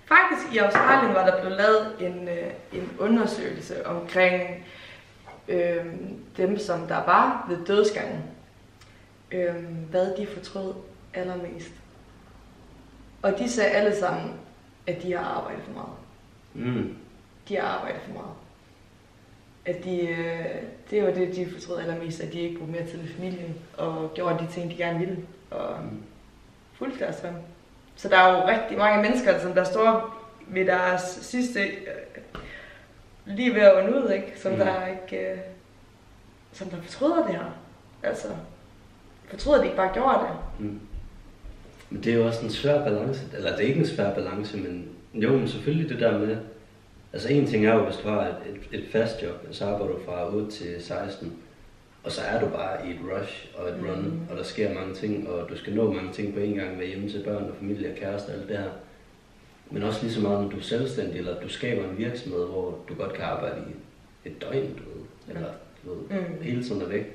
Faktisk i Australien var der blevet lavet en undersøgelse omkring dem, som der var ved dødsgangen. Hvad de fortrød allermest. Og de sagde alle sammen, at de har arbejdet for meget. De har arbejdet for meget. At det var det, de fortrød allermest, at de ikke brugte mere tid med familien, og gjorde de ting, de gerne ville, og fulgte deres drøm. Så der er jo rigtig mange mennesker, som der står ved deres sidste lige ved at ånde ud, ikke? Som der ikke, som der fortryder det her. Altså, fortryder, at de ikke bare gjorde det. Men det er jo også en svær balance, eller det er ikke en svær balance, men jo, men selvfølgelig det der med, altså en ting er jo, hvis du har et fast job, så arbejder du fra 8 til 16, og så er du bare i et rush og et run, og der sker mange ting, og du skal nå mange ting på en gang, være hjemme til børn og familie og kæreste og alt det her. Men også lige så meget, når du er selvstændig, eller du skaber en virksomhed, hvor du godt kan arbejde i et døgn, du ved, eller du ved, hele tiden er væk.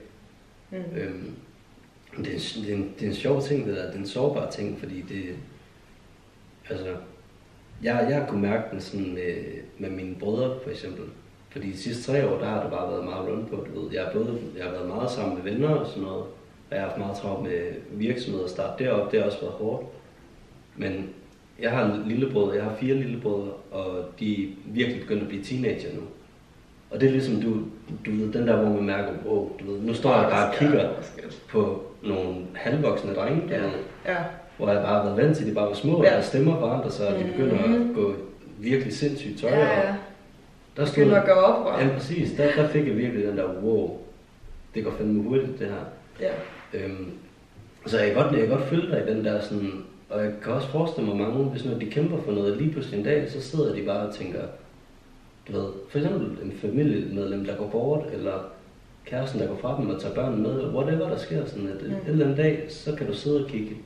Det er en sjov ting, det der. Det er en sårbar ting, fordi det, altså, jeg kunne mærke den sådan med mine brødre for eksempel. Fordi de sidste 3 år, der har det bare været meget rundt på, du ved. Jeg har været meget sammen med venner og sådan noget, og jeg har haft meget travlt med virksomheder og starte derop. Det har også været hårdt. Men jeg har en lillebrødre, jeg har 4 lillebrødre, og de er virkelig begyndt at blive teenager nu. Og det er ligesom, du ved, den der, hvor man mærker, du ved, nu står jeg bare og kigger på nogle halvvoksne drenge, du ved, hvor jeg bare har været vant til, at de bare var små, og der stemmer forandrer sig, og de begynder at gå virkelig sindssygt tøj. Der stod, begynder at gå op. Ja, præcis. Der fik jeg virkelig den der, wow, det går fandme hurtigt, det her. Så jeg kan godt følge dig i den der sådan, og jeg kan også forestille mig mange, hvis når de kæmper for noget lige pludselig en dag, så sidder de bare og tænker, du ved, for eksempel en familiemedlem, der går bort, eller kæresten, der går fra dem og tager børnene med, eller whatever der sker, sådan at en eller anden dag, så kan du sidde og kigge,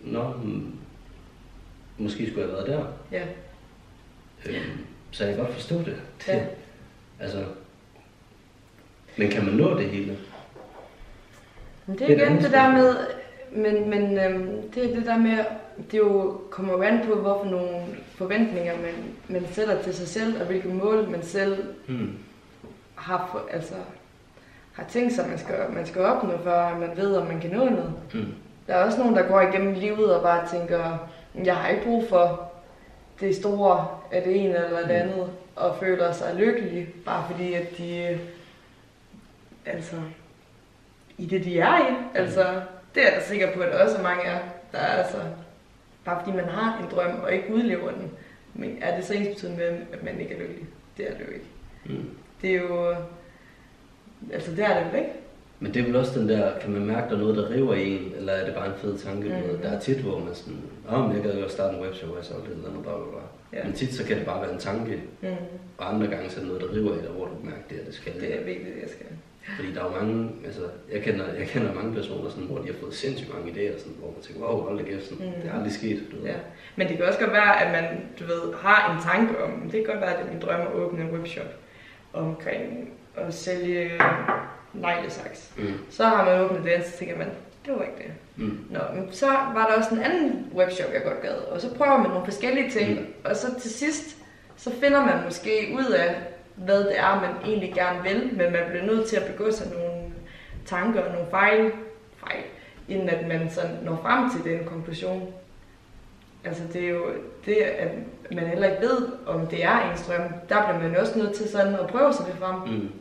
måske skulle jeg have været der. Så jeg kan godt forstå det. Altså, men kan man nå det hele? Det er igen det der med, men det er det der med, det jo kommer jo an på, hvorfor nogle forventninger man sætter til sig selv, og hvilke mål man selv har tænkt sig, man skal opnå, før man ved, om man kan nå noget. Der er også nogen, der går igennem livet og bare tænker, jeg har ikke brug for det store af det ene eller det andet, og føler sig lykkelige, bare fordi at de, altså, i det de er i, altså, det er jeg da sikker på, at der også mange er, der er altså, bare fordi man har en drøm og ikke udlever den, men er det så ensbetydende med, at man ikke er lykkelig? Det er det jo ikke. Det er jo, altså det er det jo ikke. Men det er vel også den der, kan man mærke, der er noget, der river i en, eller er det bare en fed tanke? Der er tit, hvor man sådan, men jeg gad jo starte en webshop, og jeg solgte et eller andet, Men tit så kan det bare være en tanke, og andre gange så er det noget, der river i dig, hvor du mærker, det skal. Det er vigtigt, det jeg skal. Fordi der er jo mange, altså, jeg kender mange personer, sådan, hvor de har fået sindssygt mange idéer, sådan, hvor man tænker, wow, hold da kæft, det er aldrig sket. Du ved. Men det kan også godt være, at man, du ved, har en tanke om, det kan godt være, at det er min drøm at åbne en webshop omkring at sælge neglesaks. Så har man åbnet den, så tænker man, det var ikke det. Nå, men så var der også en anden webshop, jeg godt gad, og så prøver man nogle forskellige ting, og så til sidst, så finder man måske ud af, hvad det er, man egentlig gerne vil, men man bliver nødt til at begå sig nogle tanker og nogle fejl, inden at man så når frem til den konklusion. Altså det er jo det, at man heller ikke ved, om det er ens drøm. Der bliver man også nødt til sådan at prøve sig det frem,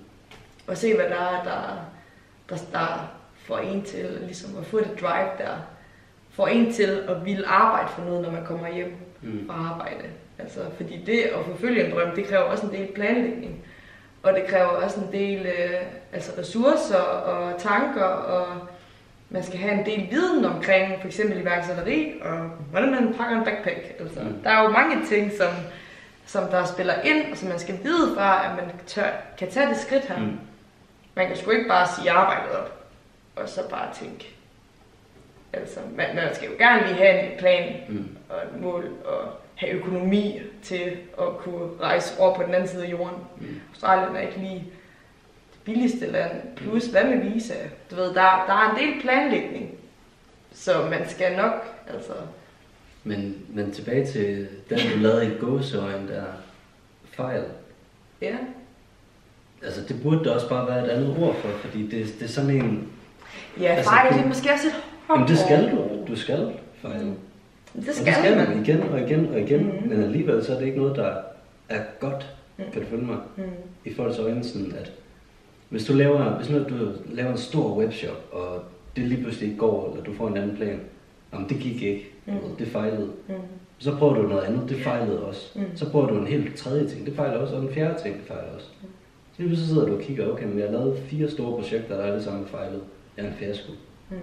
og se hvad der er, der får en til ligesom at få det drive der, får en til at ville arbejde for noget, når man kommer hjem fra arbejde. Altså, fordi det at forfølge en drøm, det kræver også en del planlægning, og det kræver også en del ressourcer og tanker, og man skal have en del viden omkring for eksempel iværksætteri, og hvordan man pakker en backpack. Altså, der er jo mange ting, som der spiller ind, og som man skal vide fra, at man kan tage det skridt her. Man kan sgu ikke bare sige arbejdet op, og så bare tænke. Altså, man skal jo gerne lige have en plan og et mål, og have økonomi til at kunne rejse over på den anden side af jorden. Australien er ikke lige det billigste land, plus hvad med visa? Du ved, der er en del planlægning, så man skal nok, altså, Men tilbage til den, du lavede i gåseøjne, der fejl. Ja. Altså, det burde da også bare være et andet ord for, fordi det er sådan en... Ja, altså, fejl, det er måske også et hårdt. Jamen, det skal du. Du skal fejle. Det skal man. Igen og igen og igen, men alligevel så er det ikke noget, der er godt, kan du følge mig, i folks øjne, sådan at hvis du laver en stor webshop, og det lige pludselig ikke går, eller du får en anden plan, jamen det gik ikke, det fejlede. Så prøver du noget andet, det fejlede også. Så prøver du en helt tredje ting, det fejler også, og en fjerde ting, det fejler også. Så lige så sidder du og kigger, okay, men jeg har lavet 4 store projekter, der er det samme fejlet. Jeg er en fiasko.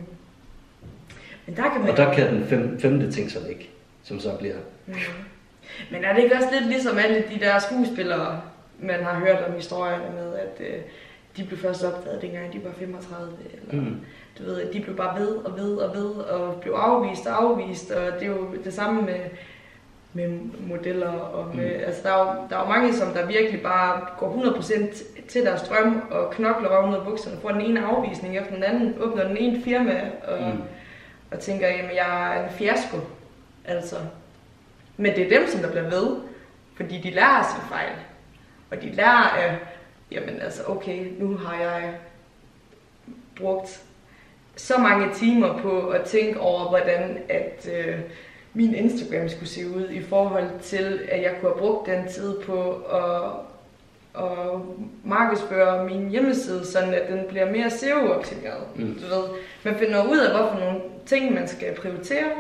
Men der kan kan den femte ting så ikke, som så bliver... Men er det ikke også lidt ligesom alle de der skuespillere, man har hørt om historierne med, at de blev først opdaget, dengang de var 35, eller du ved, at de blev bare ved og blev afvist, og det er jo det samme med modeller, og med, altså der er jo mange, som der virkelig bare går 100% til deres drøm, og knokler røven ud af bukserne, får den ene afvisning efter den anden, åbner den ene firma, og tænker, jamen jeg er en fiasko, altså. Men det er dem, som der bliver ved, fordi de lærer sin fejl. Og de lærer af, jamen altså okay, nu har jeg brugt så mange timer på at tænke over, hvordan at min Instagram skulle se ud, i forhold til, at jeg kunne have brugt den tid på at markedsføre min hjemmeside, sådan at den bliver mere SEO-optimeret. Du ved, man finder ud af, hvorfor nogle ting, man skal prioritere,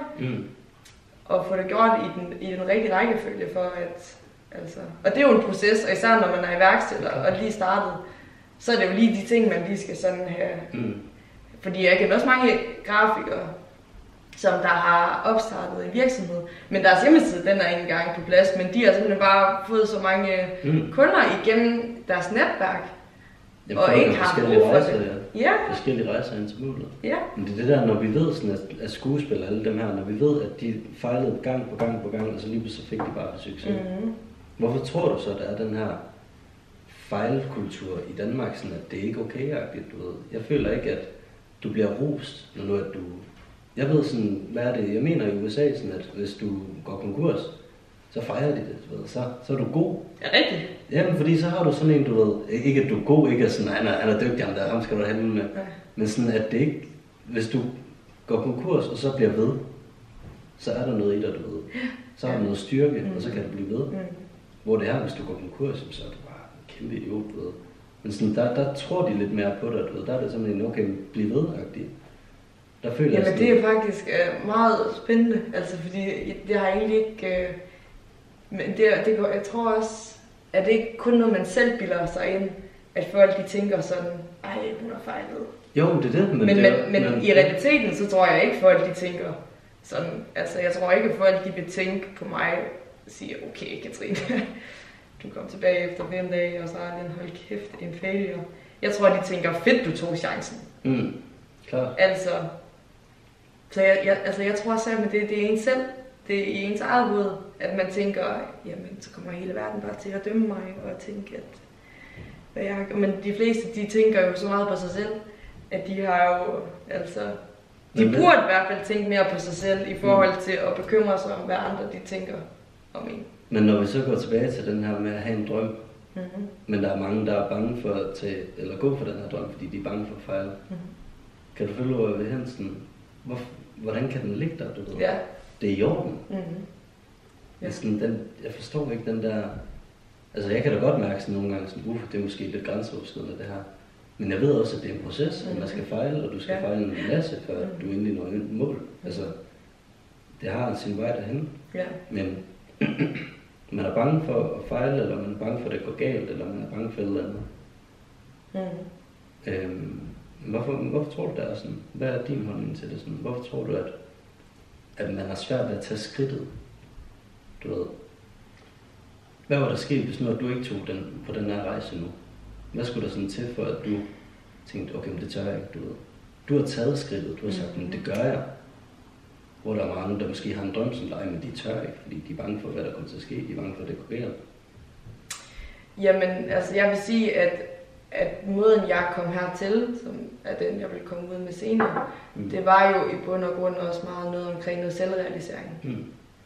og få det gjort i den rigtige rækkefølge for at... Altså, og det er jo en proces, og især når man er iværksætter og lige startet, så er det jo lige de ting, man lige skal sådan have. Fordi jeg kender også mange grafikere, som der har opstartet en virksomhed, men deres hjemmeside, den er ikke engang på plads, men de har simpelthen bare fået så mange kunder igennem deres netværk, og ikke har brug for det. Ja. Forskellige rejser ind til målet. Ja. Men det er det der, når vi ved, sådan at skuespillere, alle dem her, når vi ved, at de fejlede gang på gang, og så lige pludselig fik de bare succes. Hvorfor tror du så, at der er den her fejlkultur i Danmark, sådan at det ikke er okay-agtigt, du ved? Jeg føler ikke, at du bliver rost, når nu at du... Jeg ved sådan, hvad er det? Jeg mener i USA, sådan at hvis du går konkurs, så fejrer de det, du ved. Så er du god. Ja, rigtigt. Jamen, fordi så har du sådan en, du ved, ikke at du er god, ikke at sådan, han er dygtig, ham skal du handle med. Ja. Men sådan, at det ikke, hvis du går konkurs, og så bliver ved, så er der noget i dig, du ved. Så har du noget styrke, og så kan du blive ved. Hvor det er, hvis du går konkurs, så er du bare en kæmpe idiot, du ved. Men sådan, der tror de lidt mere på dig, du ved. Der er det sådan en, okay, bliv ved-agtig. Der føler jamen, sådan, det er faktisk meget spændende, altså, fordi det har egentlig ikke... Men jeg tror også, at det ikke kun noget, man selv bilder sig ind, at folk de tænker sådan, ej, hun har fejlet. Jo, det er det. Men i realiteten, så tror jeg ikke, folk de tænker sådan, altså jeg tror ikke, at folk de vil tænke på mig og sige, okay, Katrine, du kom tilbage efter 5 dage, og så er det hold kæft, en failure. Jeg tror, de tænker, fedt, du tog chancen. Klar. Altså, så jeg tror selv, at det er en selv. Det er i ens eget hoved, at man tænker, jamen så kommer hele verden bare til at dømme mig, og tænke, at men de fleste, de tænker jo så meget på sig selv, at de har jo, altså, de burde i hvert fald tænke mere på sig selv, i forhold til at bekymre sig om, hvad andre de tænker om en. Men når vi så går tilbage til den her med at have en drøm, men der er mange, der er bange for at gå for den her drøm, fordi de er bange for at fejle. Kan du følge over ved Hansen? Hvordan kan den ligge der, du ved? Ja. Det er i orden. Ja. Sådan, jeg forstår ikke den der... Altså jeg kan da godt mærke sådan nogle gange, sådan, det er måske lidt grænseoverskridende det her. Men jeg ved også, at det er en proces, at man skal fejle, og du skal fejle en masse, før du endelig når et mål. Altså, det har sin vej derhen. Ja. Men man er bange for at fejle, eller man er bange for, at det går galt, eller man er bange for et eller andet. Hvorfor tror du, det er sådan? Hvad er din holdning til det sådan? Hvorfor tror du, at man har svært ved at tage skridtet? Du ved. Hvad var der sket, hvis nu at du ikke tog den på den her rejse nu? Hvad skulle der sådan til for, at du tænkte, okay, men det tør jeg ikke, du ved. Du har taget skridtet, du har sagt, men det gør jeg. Hvor der er mange, der måske har en drøm som dig, men de tør ikke, fordi de er bange for, hvad der kommer til at ske. De er bange for, at det går galt. Jamen, altså jeg vil sige, at måden jeg kom hertil, som er den, jeg vil komme ud med senere, det var jo i bund og grund også meget noget omkring noget selvrealisering.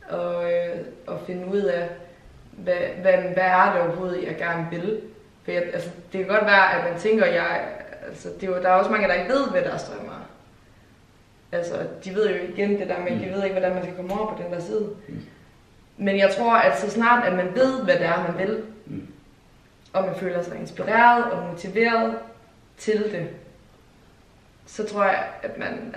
at finde ud af, hvad er det overhovedet, jeg gerne vil. For altså, det kan godt være, at man tænker, der er også mange, der ikke ved, hvad deres drømme er. Altså, de ved jo igen det der med, de ved ikke, hvordan man skal komme over på den der side. Men jeg tror, at så snart, at man ved, hvad det er, man vil, og man føler sig inspireret og motiveret til det, så tror jeg, at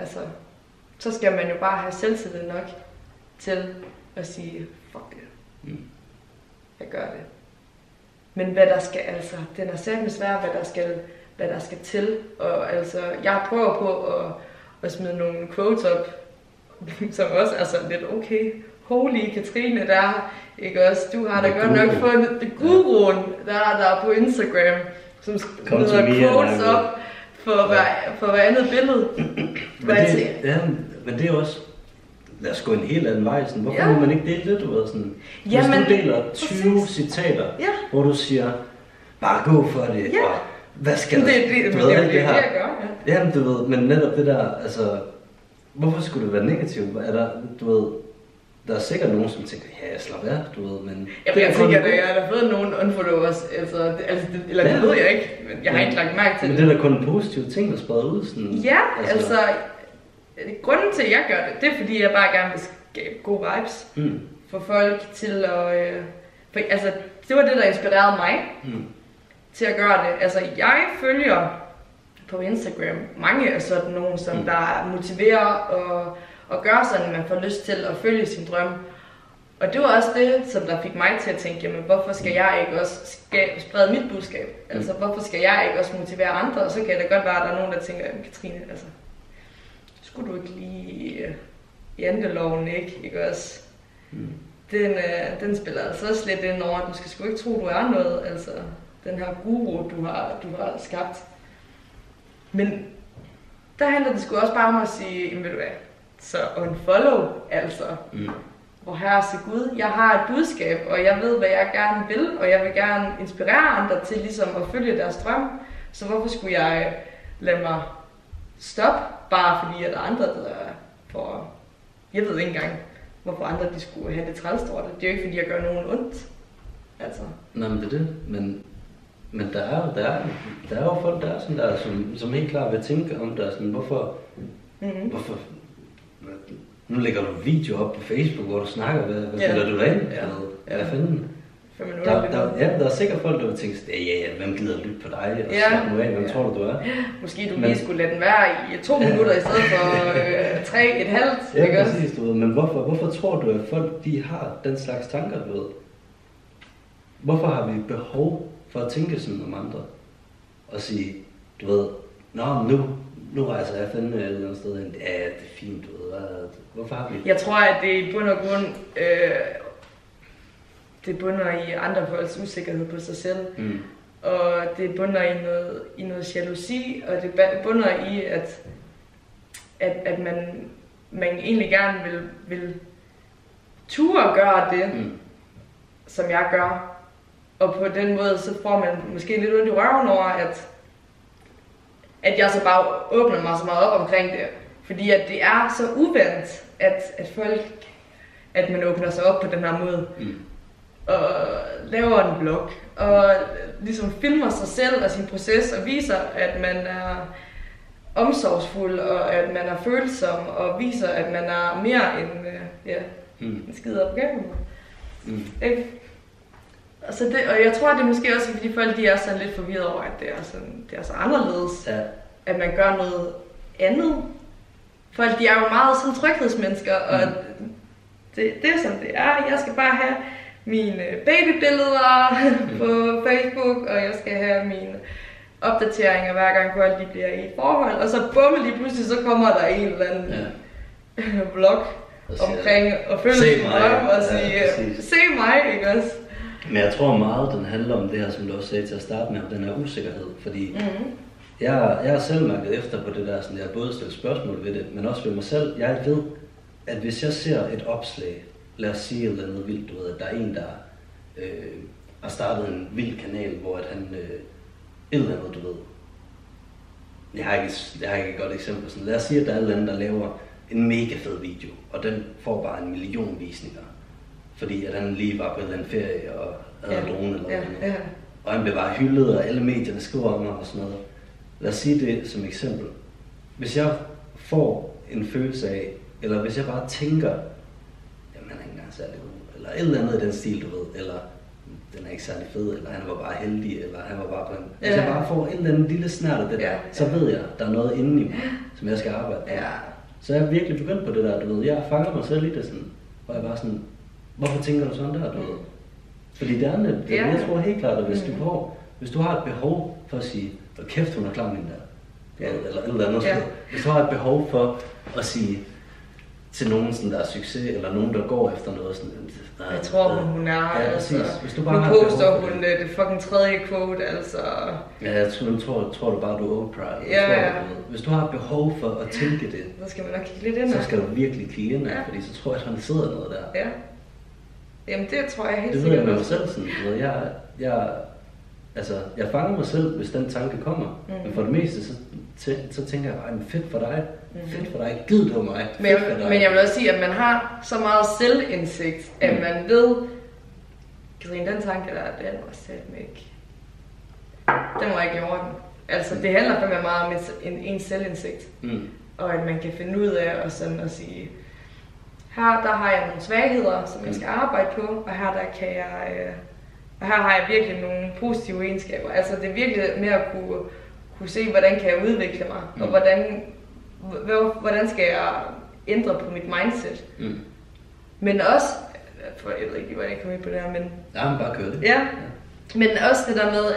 så skal man jo bare have selvtillid nok til at sige, fuck det. Jeg gør det. Men hvad der skal, den er satme svær, hvad der skal til. Og jeg prøver på at smide nogle quotes op, som også er sådan lidt okay. Holy Katrine der, ikke også? Du har da godt nok fundet guruen, der er på Instagram, som smider quotes op for hver andet billede. Men det er også, lad os gå en helt anden vej. Sådan. Hvorfor må man ikke dele det, du ved? Sådan. Hvis du deler 20 citater, hvor du siger, bare gå for det, og hvad skal der? Det er det, jeg gør, ja. Jamen, du ved, men netop det der, hvorfor skulle det være negativt? Du ved, der er sikkert nogen, som tænker, ja, slap af, du ved, men... Jeg tænker, at jeg har fået nogen unfollowers, eller det ved jeg ikke, men jeg har ikke lagt mærke til det. Men det er da kun en positiv ting, der spreder ud, sådan... Ja, grunden til, at jeg gør det er, fordi jeg bare gerne vil skabe gode vibes for folk til at... det var det, der inspirerede mig til at gøre det. Jeg følger på Instagram mange af sådan nogen, som der motiverer og gør sådan, at man får lyst til at følge sin drøm. Og det var også det, som der fik mig til at tænke, jamen hvorfor skal jeg ikke også sprede mit budskab? Hvorfor skal jeg ikke også motivere andre? Og så kan det godt være, at der er nogen, der tænker, jamen Katrine, skulle du ikke lige janteloven, ikke også? Den spiller altså også lidt ind over, du skal sgu ikke tro, du er noget, den her guru, du har skabt. Men der handler det sgu også bare om at sige, jamen ved du hvad, så unfollow, hvor herre sig Gud, jeg har et budskab, og jeg ved, hvad jeg gerne vil, og jeg vil gerne inspirere andre til ligesom at følge deres drøm, så hvorfor skulle jeg lade mig stoppe, bare fordi at der er andre, der får, jeg ved ikke engang, hvorfor andre de skulle have det trælstort. Det er jo ikke fordi, jeg gør nogen ondt. Nej, men det er det, men der er jo folk, der er sådan der, som helt klart vil tænke om der, sådan, hvorfor, nu lægger du video op på Facebook, hvor du snakker, hvad spiller du derinde? Hvad fanden? Der er sikkert folk, der vil tænke, hvem gider lytte på dig, og slap nu af, hvem tror du er? Måske du lige skulle lade den være i 2 minutter, i stedet for 3,5. Ja, præcis, du ved, men hvorfor tror du, at folk, de har den slags tanker, du ved? Hvorfor har vi behov for at tænke sådan om andre? Og sige, du ved, nu rejser jeg fandme et eller andet sted hen. Ja, det er fint, du ved. Hvorfor har vi... Jeg tror, at det i bund og grund, det bunder i andre folks usikkerhed på sig selv. Og det bunder i noget jalousi, og det bunder i, at man egentlig gerne vil ture og gøre det, som jeg gør. Og på den måde, så får man måske lidt ondt i røven over, at jeg så bare åbner mig så meget op omkring det. Fordi at det er så uventet, at man åbner sig op på den her måde. Og laver en blog, og ligesom filmer sig selv og sin proces, og viser, at man er omsorgsfuld, og at man er følsom, og viser, at man er mere end en skide op gennem. Og jeg tror, det er måske også, fordi folk de er sådan lidt forvirret over, at det er så anderledes, at man gør noget andet. Folk de er jo meget sådan tryghedsmennesker, og det er som det er. Jeg skal bare have mine babybilleder på Facebook, og jeg skal have mine opdateringer hver gang folk de bliver i et forhold. Og så bumme lige pludselig, så kommer der en eller anden vlog omkring at følge sin drøm og sige, se mig, ikke også? Men jeg tror meget, den handler om det her, som du også sagde til at starte med, om den her usikkerhed. Fordi jeg har selv mærket efter på det der, sådan jeg har både stillet spørgsmål ved det, men også ved mig selv. Jeg ved, at hvis jeg ser et opslag, lad os sige et eller andet vildt, du ved, at der er en, der har startet en vild kanal, hvor at han et eller andet, du ved. Jeg har ikke et godt eksempel. Sådan. Lad os sige, at der er et eller andet, der laver en mega fed video, og den får bare 1 million visninger. fordi at han lige var på en eller anden ferie og havde en drone eller noget. Ja. Og han blev bare hyldet, og alle medierne skriver om ham og sådan noget. Lad os sige det som eksempel. Hvis jeg får en følelse af, eller hvis jeg bare tænker, jamen han er ikke engang særlig god, eller et eller andet i den stil, du ved, eller den er ikke særlig fed, eller han var bare heldig, eller han var bare på en... Hvis jeg bare får et eller andet lille snært af det der, så ved jeg, der er noget inde i mig, som jeg skal arbejde på. Så jeg er virkelig begyndt på det der, du ved. Jeg fanger mig selv i det sådan, og jeg bare sådan, hvorfor tænker du sådan der, du ved? Fordi det andet, jeg tror helt klart, at hvis du har et behov for at sige, hvor kæft hun er klam min der, eller et eller andet sted. Hvis du har et behov for at sige til nogen, sådan, der er succes, eller nogen, der går efter noget sådan, jeg tror hun er, ja, præcis. Hvis du bare nu har poster hun det fucking tredje quote, altså. Ja, jeg tror du bare, du er Oprah. Hvis du har et behov for at tænke det, så skal man nok kigge lidt ind. Så skal du virkelig kigge ind, fordi så tror jeg, at han sidder noget der. Ja. Jamen det tror jeg helt sikkert. Det ved jeg med mig selv sådan, jeg fanger mig selv, hvis den tanke kommer. Men for det meste, så tænker jeg bare, fedt for dig. Fedt for dig. Gid du mig. Men jeg vil også sige, at man har så meget selvindsigt, at man ved, Katrine, den tanke der, den var satme ikke. Den var ikke i orden. Altså det handler fandme meget om en selvindsigt. Og at man kan finde ud af og sådan at sige, her der har jeg nogle svagheder, som jeg skal arbejde på, og her der kan jeg... Og her har jeg virkelig nogle positive egenskaber. Altså det er virkelig med at kunne se, hvordan kan jeg udvikle mig, og hvordan skal jeg ændre på mit mindset. Men også, jeg ved ikke, hvordan jeg kom ind på det her, men... Ja, men bare kør det. Ja, men også det der med,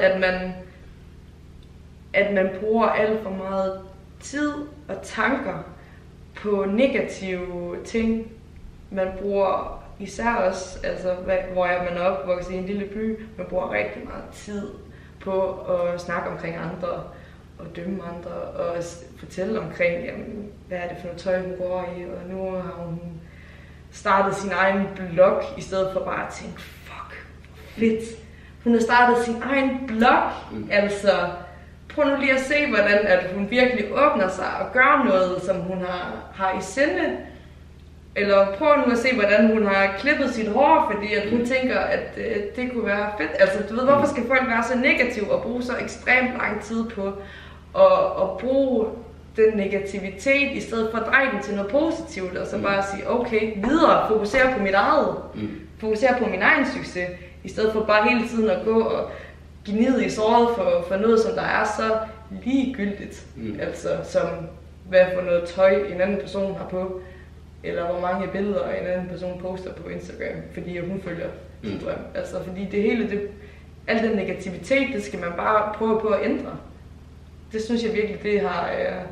at man bruger alt for meget tid og tanker på negative ting. Man bruger især også, altså, hvor man er opvokset i en lille by, man bruger rigtig meget tid på at snakke omkring andre, og dømme andre, og fortælle omkring, jamen, hvad er det for noget tøj, hun går i, og nu har hun startet sin egen blog, i stedet for bare at tænke, fuck, fedt. Hun har startet sin egen blog, altså, prøv nu lige at se, hvordan at hun virkelig åbner sig og gør noget, som hun har i sinde. Eller prøv nu at se, hvordan hun har klippet sit hår, fordi at hun tænker, at det kunne være fedt. Altså, du ved, hvorfor skal folk være så negative og bruge så ekstremt lang tid på at bruge den negativitet, i stedet for at dreje den til noget positivt, og så bare sige, okay, videre, fokusere på mit eget, fokusere på min egen succes, i stedet for bare hele tiden at gå og gnide i såret for noget, som der er så ligegyldigt. Altså, som hvad for noget tøj en anden person har på, eller hvor mange billeder en anden person poster på Instagram, fordi hun følger sin drøm. Altså, fordi det hele, al den negativitet, det skal man bare prøve på at ændre. Det synes jeg virkelig, det har...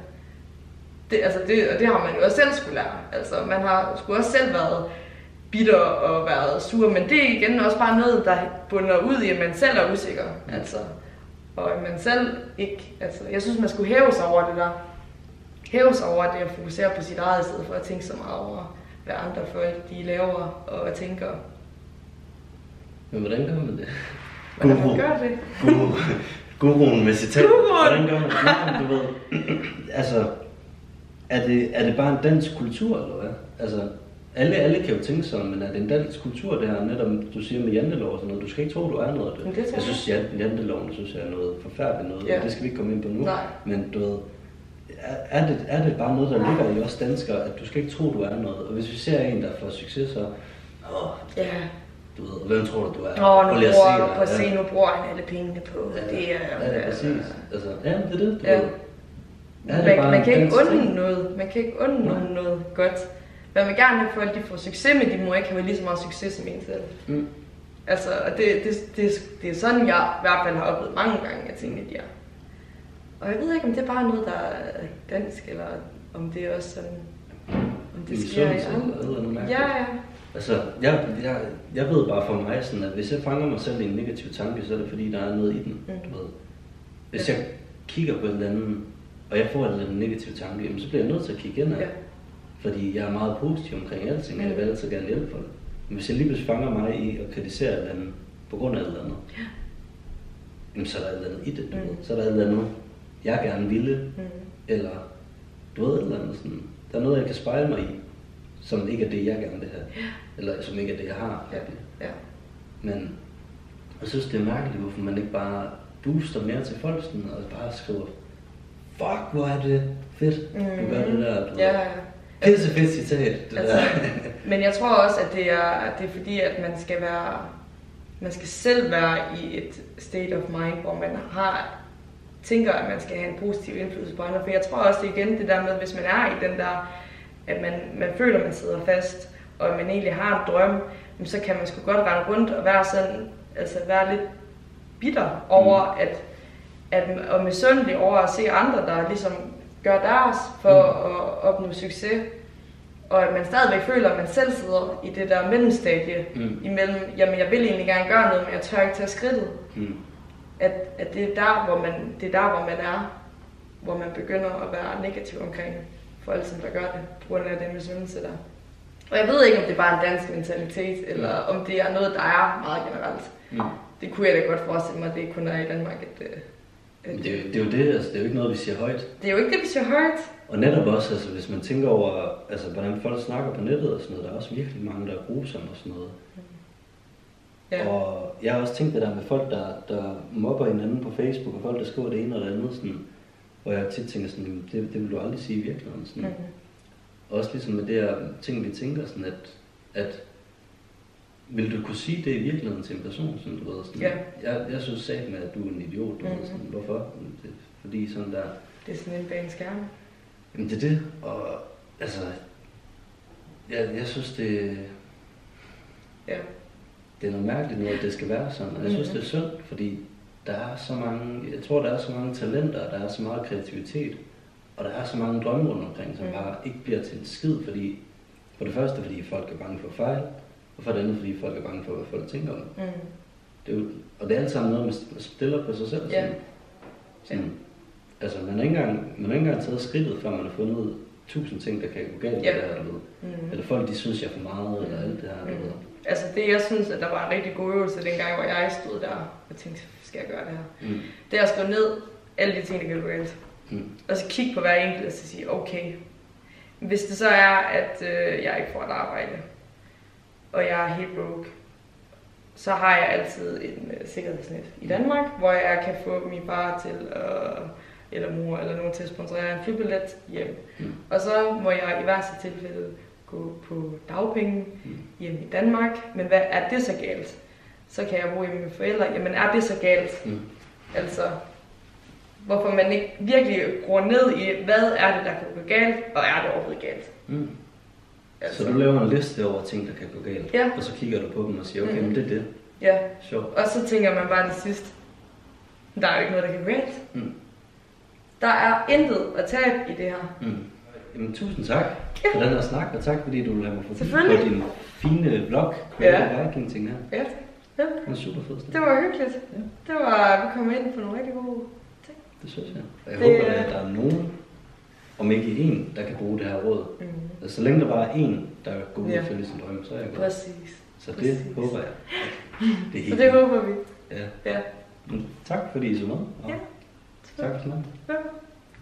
og det har man jo også selv skulle lære. Altså, man har sgu også selv været bitter og været sur, men det er igen også bare noget, der bunder ud i, at man selv er usikker. Altså, og at man selv ikke... Altså, jeg synes, man skulle hæve sig over det der. Hæve sig over det at fokusere på sit eget, i stedet for at tænke så meget over, hvad andre folk de laver og tænker. Men hvordan gør man det? Hvordan man gør det? Guruen med citat. Hvordan gør man det? Nej, du ved. Altså, er det bare en dansk kultur, eller hvad? Altså, alle kan jo tænke sådan, men er det en dansk kultur, det her netop, du siger med jantelov og sådan noget? Du skal ikke tro, du er noget af det. Jeg synes, janteloven er noget forfærdeligt noget, og det skal vi ikke komme ind på nu. Nej. Men du ved, er det bare noget, der ligger i os danskere, at du skal ikke tro, du er noget? Og hvis vi ser en, der får succes, så... Du ved, hvem tror du er? Nu bruger han alle pengene på. Det er præcis. Altså, det er det. Man kan ikke unde noget. Man kan ikke unde nogen noget godt. Man vil gerne have folk, de får succes, men de må ikke have lige så meget succes som en selv. Altså, og det er sådan, jeg i hvert fald har oplevet mange gange, at tingene de er. Og jeg ved ikke, om det er bare noget, der er dansk, eller om det er også sådan, om det sker i andre. Ja. Altså, jeg ved bare for mig sådan, at hvis jeg fanger mig selv i en negativ tanke, så er det fordi, der er noget i den, du ved. Hvis jeg kigger på en eller anden, og jeg får en eller anden negativ tanke, jamen, så bliver jeg nødt til at kigge ind af. Fordi jeg er meget positiv omkring alting, og jeg vil altid gerne hjælpe folk. Men hvis jeg lige pludselig fanger mig i at kritisere et eller andet, på grund af et eller andet, jamen, så er der et eller andet i det, du ved. Så er der et eller andet, jeg gerne ville, eller du ved et eller andet sådan. Der er noget, jeg kan spejle mig i, som ikke er det, jeg gerne vil have. Eller som ikke er det, jeg har. Ja. Men jeg synes, det er mærkeligt, hvorfor man ikke bare booster mere til folk sådan, og bare skriver, fuck, hvor er det fedt, du gør det der. Ja. Pisse fedt citat, det altså, der. Men jeg tror også, at det er fordi, at man skal selv være i et state of mind, hvor man tænker, at man skal have en positiv indflydelse på andre. For jeg tror også, det er igen det der med, hvis man er i den der, at man føler, at man sidder fast, og man egentlig har en drøm, så kan man sgu godt rende rundt og være sådan, altså være lidt bitter over, og misundelig over at se andre, der ligesom gør deres for at opnå succes. Og at man stadigvæk føler, at man selv sidder i det der mellemstadie imellem, jamen jeg vil egentlig gerne gøre noget, men jeg tør ikke tage skridtet. At det er der, hvor man er, hvor man begynder at være negativ omkring folk, som der gør det, på grund af den misundelse der. Og jeg ved ikke, om det er bare en dansk mentalitet, eller om det er noget, der er meget generelt. Det kunne jeg da godt forestille mig, at det kun er i Danmark. Det er jo det, altså det er jo ikke noget, vi siger højt. Det er jo ikke det, vi siger højt. Og netop også, altså hvis man tænker over, altså hvordan folk snakker på nettet og sådan noget, der er også virkelig mange, der er grusomme og sådan noget. Ja. Og jeg har også tænkt det der med folk, der mobber hinanden på Facebook, og folk, der skriver det ene og det andet, sådan, hvor jeg tit tænker sådan, det vil du aldrig sige i virkeligheden. Sådan. Også ligesom med det her ting, vi tænker sådan, at vil du kunne sige det i virkeligheden til en person, sådan du ved, sådan, jeg synes sagt med, at du er en idiot, du ved, sådan, hvorfor? Fordi sådan der... Det er sådan en bag en skærm. Jamen det er det, og altså, jeg synes det... Ja. Det er noget mærkeligt nu, at det skal være sådan, og jeg synes det er synd, fordi der er så mange, jeg tror der er så mange talenter, der er så meget kreativitet, og der er så mange drømme rundt omkring, som bare ikke bliver til en skid, fordi, for det første fordi folk er bange for fejl, og for det andet fordi folk er bange for, hvad folk tænker om det. Det er jo, og det er alt sammen noget, man stiller på sig selv. Sådan, altså man har ikke engang taget skridtet, før man har fundet 1000 ting, der kan gå galt, eller folk de synes jeg er for meget, eller alt det her, du ved. Altså det, jeg synes, at der var en rigtig god øvelse dengang, hvor jeg stod der og tænkte, skal jeg gøre det her? Det er at skrive ned alle de ting, der kan gå galt. Og så kigge på hver enkelt og så sige, okay, hvis det så er, at jeg ikke får et arbejde, og jeg er helt broke, så har jeg altid en sikkerhedsnet i Danmark, hvor jeg kan få min far til, eller mor, eller nogen til at sponsorere en flybillet hjem. Og så må jeg i værste tilfælde gå på dagpenge hjemme i Danmark. Men hvad er det så galt? Så kan jeg bo hjemme med mine forældre. Jamen er det så galt? Altså, hvorfor man ikke virkelig går ned i, hvad er det, der kan gå galt, og er det overhovedet galt? Altså. Så du laver en liste over ting, der kan gå galt, og så kigger du på dem og siger, okay, men det er det. Ja, sjovt. Og så tænker man bare til sidst, der er jo ikke noget, der kan gå galt. Der er intet at tabe i det her. Jamen, tusind tak for den her snak, og tak fordi du lader mig forbi på din fine vlog, Viking-ting her. Ja. Det var super fedt. Det var hyggeligt. Det var, vi kom ind på nogle rigtig gode ting. Det synes jeg. Og jeg håber, at der er nogen, om ikke en, der kan bruge det her råd. Altså, så længe der bare er en, der går ud og følger sin drøm, så er jeg godt. Præcis. Så det håber jeg. Så det håber vi. Ja. Tak fordi I så med. Ja. Tak for snakken. Ja.